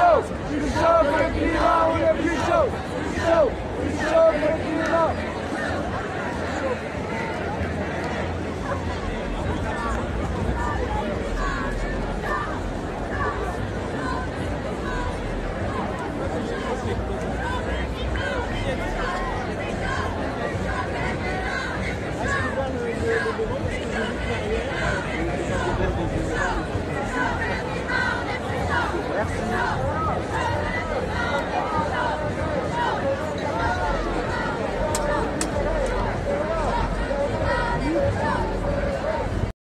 chaud pour le climat, on est plus chaud, plus chaud pour le climat.